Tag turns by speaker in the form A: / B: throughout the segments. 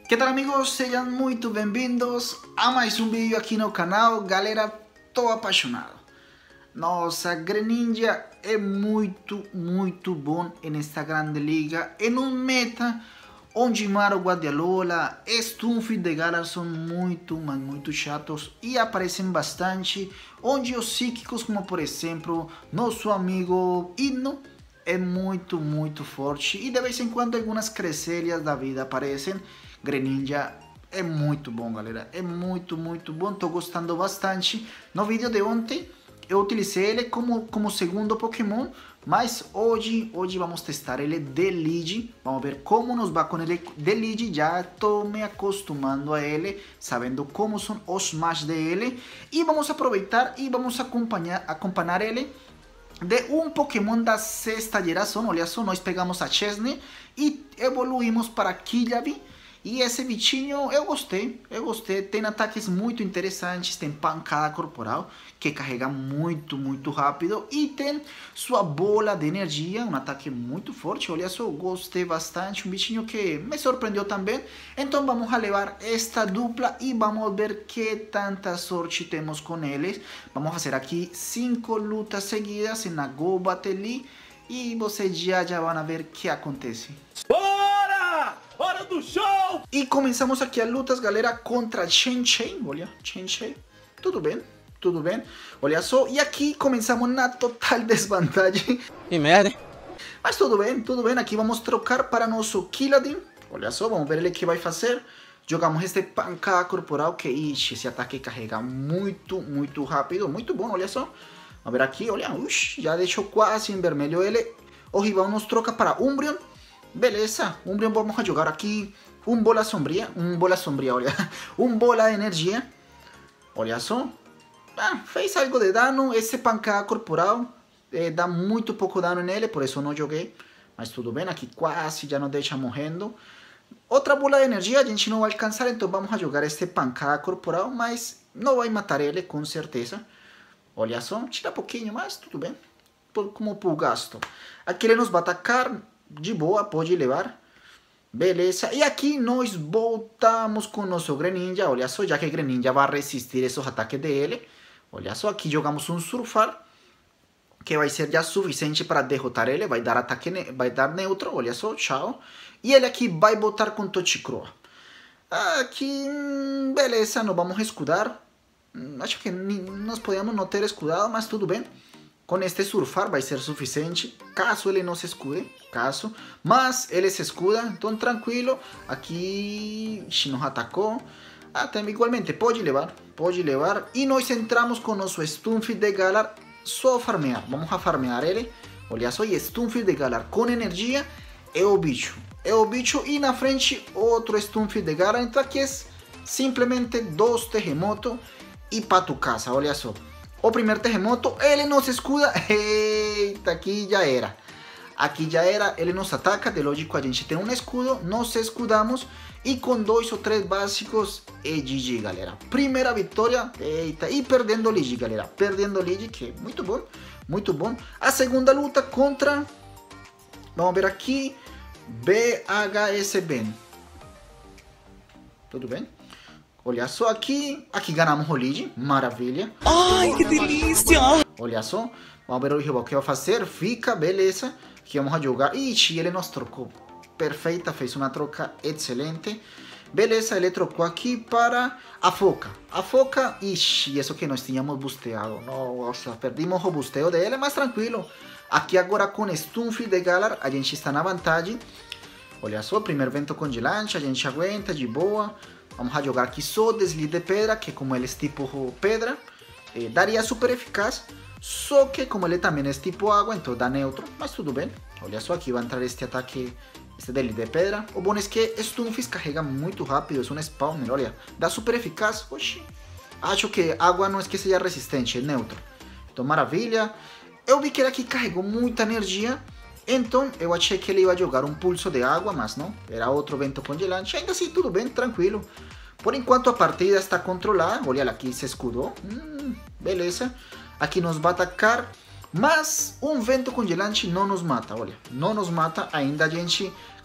A: Que tal, amigos? Sejam muito bem-vindos a mais um vídeo aqui no canal. Galera, tô apaixonado. Nossa, Greninja é muito bom nesta grande liga. Em um meta onde Mario, Guardiola, Stunfisk de Galar são muito chatos e aparecem bastante. Onde os psíquicos, como por exemplo nosso amigo Hipno, é muito forte. E de vez em quando algumas Cresselia da vida aparecem. Greninja é muito bom, galera. É muito bom. Tô gostando bastante. No vídeo de ontem eu utilizei ele como segundo Pokémon, mas hoje vamos testar ele de League. Vamos ver como nos vai com ele de League. Já estou me acostumando a ele, sabendo como são os matches dele. E vamos aproveitar e vamos acompanhar ele de um Pokémon da sexta geração. Olha só, nós pegamos a Chesney e evoluímos para Killaby. E esse bichinho eu gostei, tem ataques muito interessantes, tem pancada corporal, que carrega muito rápido, e tem sua bola de energia, um ataque muito forte. Olha só, gostei bastante, um bichinho que me surpreendeu também. Então vamos a levar esta dupla e vamos ver que tanta sorte temos com eles. Vamos fazer aqui 5 lutas seguidas na Go Battle League e vocês já vão ver o que acontece.
B: Hora do show!
A: E começamos aqui as lutas, galera, contra Shen. Olha, Shen. Tudo bem. Olha só, e aqui começamos na total desvantagem.
B: Que merda, hein?
A: Mas tudo bem. Aqui vamos trocar para nosso Killadin. Olha só, vamos ver ele que vai fazer. Jogamos este pancada corporal, que esse ataque carrega muito rápido. Muito bom, olha só. Vamos ver aqui, olha, já deixou quase em vermelho ele. O rival nos troca para Umbreon. Beleza, Umbreon, vamos a jogar aqui um bola sombria, olha, um bola de energia. Olha só, fez algo de dano. Esse pancada corporal dá muito pouco dano nele, por isso não joguei. Mas tudo bem, aqui quase já nos deixa morrendo. Outra bola de energia a gente não vai alcançar, então vamos a jogar este pancada corporal, mas não vai matar ele com certeza. Olha só, tira pouquinho, mas tudo bem, como por gasto. Aqui ele nos vai atacar. De boa, pode levar. Beleza. E aqui nós voltamos com nosso Greninja. Olha só, já que Greninja vai resistir esses ataques dele. Olha só, aqui jogamos um Surfar, que vai ser já suficiente para derrotar ele. Vai dar ataque, vai dar neutro. Olha só, tchau. E ele aqui vai botar com Toxicroa. Aqui, beleza, não vamos escudar. Acho que nós podemos não ter escudado, mas tudo bem. Com este Surfar vai ser suficiente, caso ele não se escude, mas ele se escuda, então tranquilo. Aqui nos atacou, também igualmente pode levar, e nós entramos com nosso Stunfisk de Galar, só farmear, vamos a farmear ele. Olha só, e Stunfisk de Galar com energia é o bicho, e na frente outro Stunfisk de Galar, então aqui é simplesmente 2 terremotos e para tu casa. Olha só. O primeiro terremoto, ele nos escuda. Eita, aqui já era, ele nos ataca. De lógico, a gente tem um escudo, nos escudamos e com 2 ou 3 básicos é GG, galera. Primeira vitória, eita, e perdendo League, galera, que é muito bom. A segunda luta contra, vamos ver aqui, BHSB. Tudo bem? Olha só, aqui ganhamos o League, maravilha.
B: Ai, que delícia!
A: Olha só, vamos ver o rival que vai fazer, fica, beleza. Aqui vamos a jogar, ixi, ele nos trocou, perfeita, fez uma troca excelente. Beleza, ele trocou aqui para a Foca, ixi, isso que nós tínhamos busteado. Nossa, perdimos o busteo dele, mas tranquilo. Aqui agora com Stunfisk de Galar, a gente está na vantagem. Olha só, primeiro vento congelante, a gente aguenta de boa. Vamos a jogar aqui só deslize de pedra, que como ele é tipo pedra, daria super eficaz. Só que como ele também é tipo água, então dá neutro, mas tudo bem. Olha só, aqui vai entrar este ataque, este deslize de pedra. O bom é que Stunfisk carrega muito rápido, é um spawner, olha, dá super eficaz. Oxi, acho que água não é que seja resistente, é neutro. Então maravilha. Eu vi que ele aqui carregou muita energia, então eu achei que ele ia jogar um pulso de água, mas não, era outro vento congelante. Ainda assim, tudo bem, tranquilo. Por enquanto a partida está controlada. Olha, aqui se escudou, beleza. Aqui nos vai atacar, mas um vento congelante não nos mata, olha, não nos mata. Ainda a gente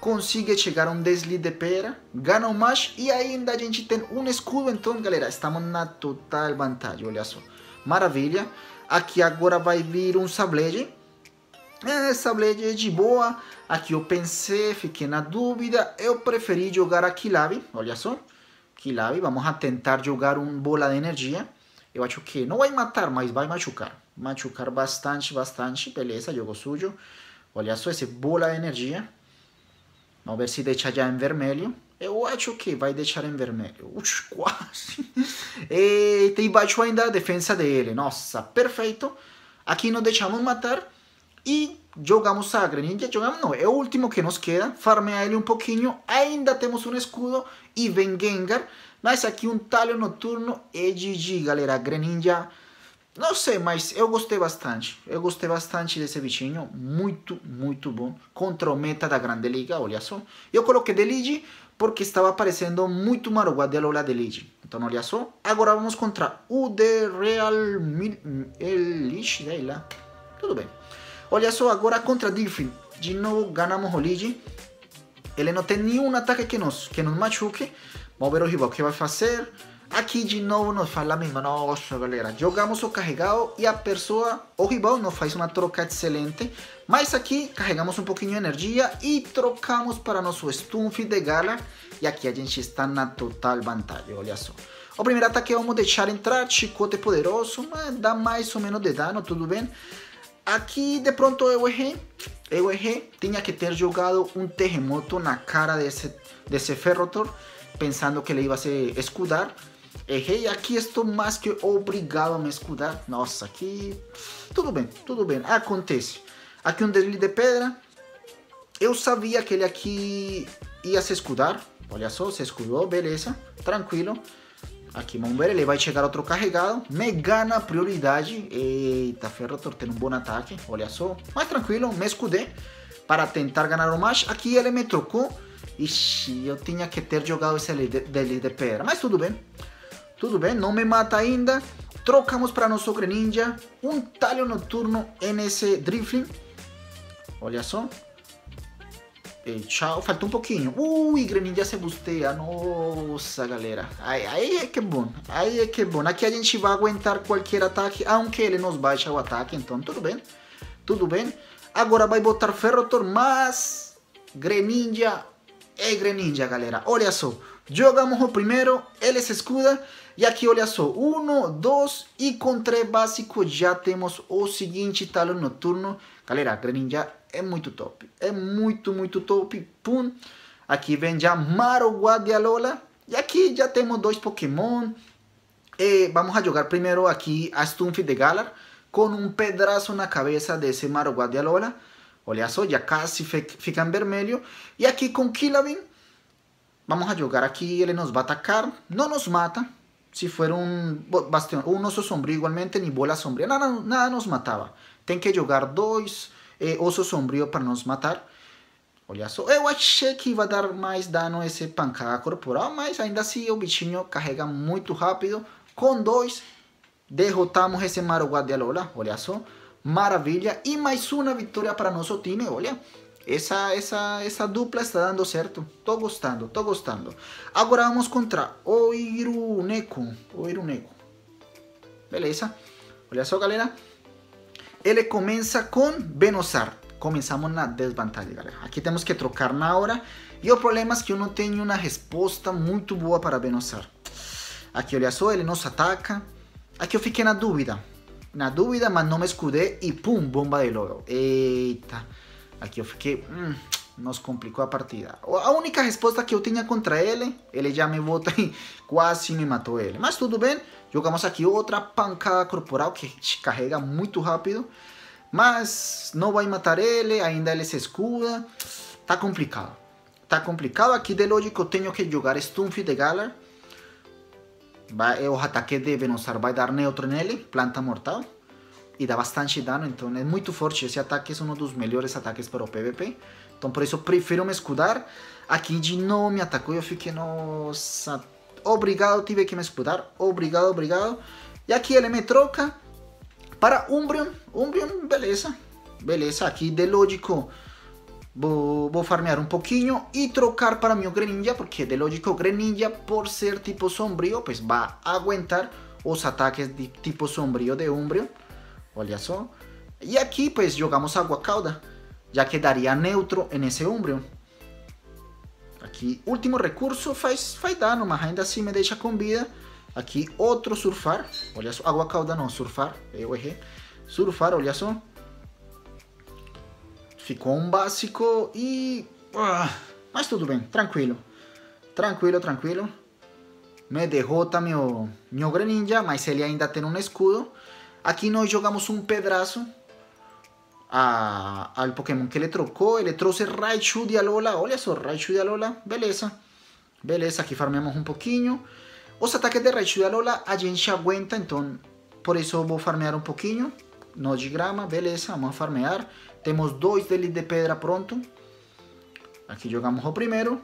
A: consegue chegar a um deslize de pedra, gana um match e ainda a gente tem um escudo. Então, galera, estamos na total vantagem, olha só. Maravilha. Aqui agora vai vir um Sableye. Sableye de boa. Aqui eu pensei, fiquei na dúvida. Eu preferi jogar a Killavi, olha só. Killavi, vamos a tentar jogar um bola de energia. Eu acho que não vai matar, mas vai machucar. Machucar bastante, bastante. Beleza, jogo sujo. Olha só esse bola de energia. Vamos ver se deixa já em vermelho. Eu acho que vai deixar em vermelho. Ux, quase. Eita, e baixou ainda a defesa dele. Nossa, perfeito. Aqui não deixamos matar. E jogamos a Greninja. Jogamos, não, é o último que nos queda. Farmear ele um pouquinho. Ainda temos um escudo. E vem Gengar. Mas aqui um talho noturno. E GG, galera. Greninja. Não sei, mas eu gostei bastante. Eu gostei bastante desse bichinho. Muito, muito bom. Contra o meta da Grande Liga, olha só. Eu coloquei de Ligi porque estava aparecendo muito Maroguá de Alola de Ligi. Então, olha só. Agora vamos contra o de Real Ligi, sei lá. Tudo bem. Olha só, agora contra Diffin. De novo ganhamos o Ligi. Ele não tem nenhum ataque que nos machuque. Vamos ver o rival que vai fazer. Aqui de novo nos faz a mesma. Nossa, galera. Jogamos o carregado e a pessoa, o rival, nos faz uma troca excelente. Mas aqui carregamos um pouquinho de energia e trocamos para nosso Stunf de Galar. E aqui a gente está na total vantagem, olha só. O primeiro ataque vamos deixar entrar, chicote poderoso, mas dá mais ou menos de dano, tudo bem. Aqui de pronto eu errei. Tinha que ter jogado um terremoto na cara desse Ferrothor, pensando que ele iba a se escudar. Errei, aqui estou mais que obrigado a me escudar. Nossa, aqui tudo bem, acontece. Aqui um deslize de pedra. Eu sabia que ele aqui ia se escudar. Olha só, se escudou, beleza, tranquilo. Aqui vamos ver, ele vai chegar outro carregado. Me gana prioridade. Eita, Ferrothor tem um bom ataque, olha só. Mas tranquilo, me escudei para tentar ganhar o match. Aqui ele me trocou. Ixi, eu tinha que ter jogado esse deslize de pedra. Mas tudo bem. Tudo bem, não me mata ainda. Trocamos para nosso Greninja. Um talho noturno nesse Drifling. Olha só. E tchau, falta um pouquinho. Ui, Greninja se busteia. Nossa, galera. Aí é que bom. Aí é que bom. Aqui a gente vai aguentar qualquer ataque. Aunque ele nos baixa o ataque. Então, tudo bem. Tudo bem. Agora vai botar Ferrothor, mas Greninja é Greninja, galera. Olha só. Jogamos o primeiro. Ele se escuda. E aqui, olha só, 1, 2 e com 3 básico já temos o seguinte talho noturno. Galera, Greninja é muito top. É muito, muito top. Pum. Aqui vem já Maroguá de Alola. E aqui já temos 2 Pokémon. E vamos a jogar primeiro aqui a Stunf de Galar. Com um pedaço na cabeça desse Maroguá de Alola. Olha só, já quase fica em vermelho. E aqui com Killavi. Vamos a jogar aqui, ele nos vai atacar. Não nos mata. Se for um bastião, um osso sombrio igualmente, nem bola sombria, nada nos matava. Tem que jogar 2 ossos sombrios para nos matar. Olha só, eu achei que ia dar mais dano esse pancada corporal, mas ainda assim o bichinho carrega muito rápido. Com 2, derrotamos esse Maroguá de Alola, olha só. Maravilha, e mais uma vitória para nosso time, olha. Essa dupla está dando certo. Tô gostando. Agora vamos contra o Iruneko. Beleza. Olha só, galera. Ele começa com Venosar. Começamos na desvantagem, galera. Aqui temos que trocar na hora. E o problema é que eu não tenho uma resposta muito boa para Venosar. Aqui, olha só, ele nos ataca. Aqui eu fiquei na dúvida, mas não me escudei. E pum, bomba de lodo. Eita. Aqui eu fiquei, nos complicou a partida. A única resposta que eu tinha contra ele já me botou e quase me matou ele. Mas tudo bem, jogamos aqui outra pancada corporal que carrega muito rápido. Mas não vai matar ele, ainda ele se escuda. Tá complicado. Aqui de lógico eu tenho que jogar Stunf de Galar. O ataque de Venosar vai dar neutro nele, planta mortal. E dá bastante dano, então é muito forte. Esse ataque é um dos melhores ataques para o PVP. Então por isso prefiro me escudar. Aqui de novo me atacou e eu fiquei, nossa. Obrigado, tive que me escudar. Obrigado. E aqui ele me troca para Umbreon. Beleza. Aqui de lógico vou farmear um pouquinho e trocar para meu Greninja, porque de lógico Greninja, por ser tipo sombrio, pues va a aguentar os ataques de tipo sombrio de Umbreon. Olha só. E aqui pues jogamos Água Cauda, já que daria neutro nesse Umbreon. Aqui, último recurso, faz dano, mas ainda assim me deixa com vida. Aqui, outro surfar. Olha só, Água Cauda não, surfar. Eu errei. Surfar, olha só. Ficou um básico e... mas tudo bem, tranquilo. Tranquilo. Me derrota meu Greninja, mas ele ainda tem um escudo. Aqui nós jogamos um pedaço ao Pokémon que ele trocou. Ele trouxe Raichu de Alola. Olha só, Raichu de Alola. Beleza, aqui farmeamos um pouquinho. Os ataques de Raichu de Alola a gente aguenta, então por isso eu vou farmear um pouquinho. Nó de grama, beleza, vamos a farmear. Temos 2 deles de pedra pronto. Aqui jogamos o primeiro.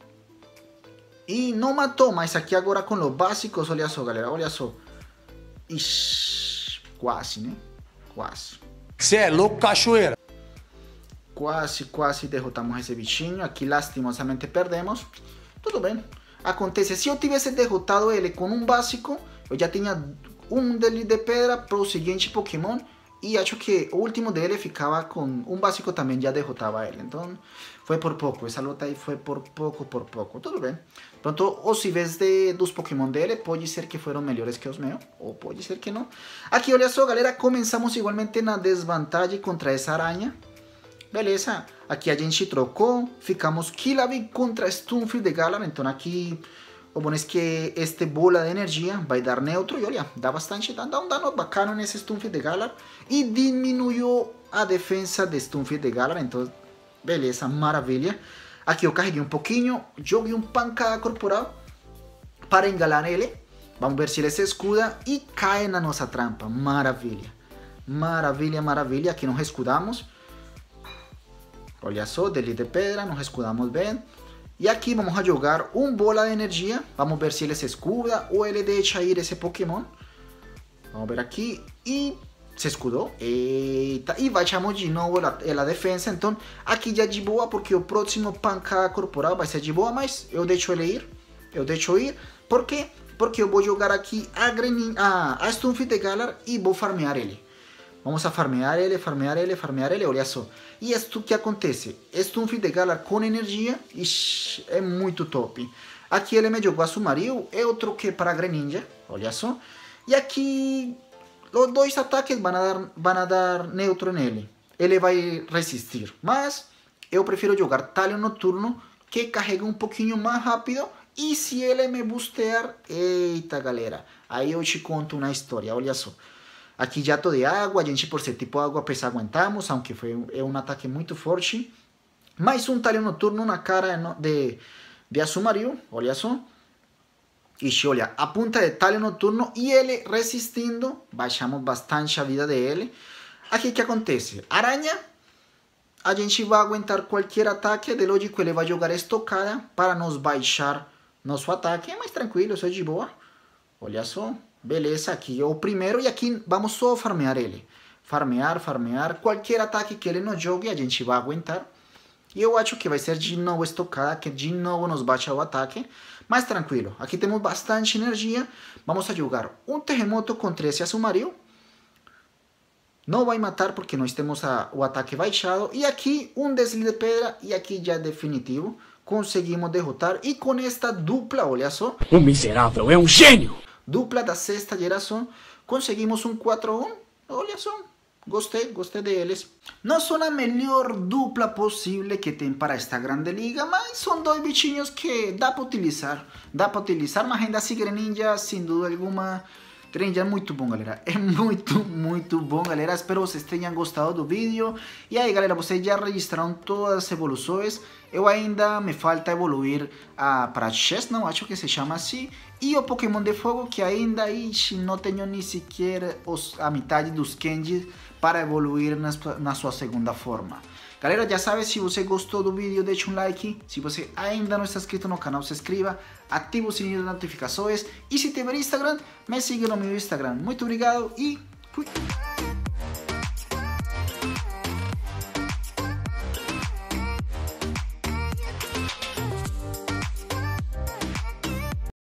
A: E não matou, mas aqui agora com os básicos, olha só, galera, olha só. Ixi, quase, né? Quase.
B: Você é louco, cachoeira.
A: Quase derrotamos esse bichinho. Aqui lastimosamente perdemos. Tudo bem. Acontece, se eu tivesse derrotado ele com um básico, eu já tinha um dele de pedra para o seguinte Pokémon. E acho que o último dele ficava com um básico também, já derrotava ele. Então, foi por pouco. Essa luta aí foi por pouco. Tudo bem. Pronto, os níveis dos Pokémon dele pode ser que foram melhores que os meus, ou pode ser que não. Aqui, olha só, galera, começamos igualmente na desvantagem contra essa aranha. Beleza. Aqui a gente trocou. Ficamos Killaby contra Stunfisk de Galar. Então aqui... o bom é que este bola de energia vai dar neutro. E olha, dá bastante, dá um dano bacana nesse Stunfisk de Galar. E diminuiu a defesa de Stunfisk de Galar. Então, beleza, maravilha. Aqui eu carreguei um pouquinho. Joguei um pancada corporal para enganar ele. Vamos ver se ele se escuda e cai na nossa trampa. Maravilha. Aqui nos escudamos. Olha só, dele de pedra, nos escudamos bem. E aqui vamos a jogar um bola de energia. Vamos ver se ele se escuda ou ele deixa ir esse Pokémon. Vamos ver aqui. E se escudou. Eita. E baixamos de novo a defesa. Então aqui já de boa, porque o próximo pancada corporal vai ser de boa. Mas eu deixo ele ir. Por quê? Porque eu vou jogar aqui a Stunfisk de Galar e vou farmear ele. Vamos a farmear ele, olha só. E isto que acontece? Stunfisk de Galar com energia, ixi, é muito top. Aqui ele me jogou a Sumaril, eu troquei para Greninja, olha só. E aqui, os 2 ataques vão a dar neutro nele. Ele vai resistir, mas eu prefiro jogar Talho Noturno, que carrega um pouquinho mais rápido. E se ele me bustear, eita galera, aí eu te conto uma história, olha só. Aqui jato de água, a gente por ser tipo água pesa aguentamos, aunque foi um ataque muito forte. Mais um Talho Noturno na cara de Azumarill, olha só. Ixi, olha, a punta de Talho Noturno e ele resistindo, baixamos bastante a vida dele. Aqui que acontece? Aranha, a gente vai aguentar qualquer ataque, de lógico ele vai jogar estocada para nos baixar nosso ataque, é mais tranquilo, isso é de boa. Olha só. Beleza, aqui é o primeiro e aqui vamos só farmear ele. Farmear. Qualquer ataque que ele nos jogue, a gente vai aguentar. E eu acho que vai ser de novo estocada, que de novo nos baixa o ataque. Mas tranquilo, aqui temos bastante energia. Vamos a jogar um terremoto contra esse Azumarill. Não vai matar porque nós temos o ataque baixado. E aqui um deslize de pedra e aqui já é definitivo. Conseguimos derrotar e com esta dupla, olha só.
B: O miserável é um gênio!
A: Dupla da 6ª geração, conseguimos um 4-1, olha só, gostei deles. Não são a melhor dupla possível que tem para esta grande liga, mas são 2 bichinhos que dá para utilizar, mas ainda assim Greninja, sem dúvida alguma, Greninja é muito bom, galera, é muito bom, galera. Espero que vocês tenham gostado do vídeo. E aí, galera, vocês já registraram todas as evoluções. Eu ainda me falta evoluir para Chestnut, acho que se chama assim. E o Pokémon de Fogo, que ainda não tenho nem sequer a metade dos Kenji para evoluir na sua segunda forma. Galera, já sabe, se você gostou do vídeo, deixa um like. Se você ainda não está inscrito no canal, se inscreva, ative o sininho de notificações. E se tiver Instagram, me siga no meu Instagram. Muito obrigado e fui!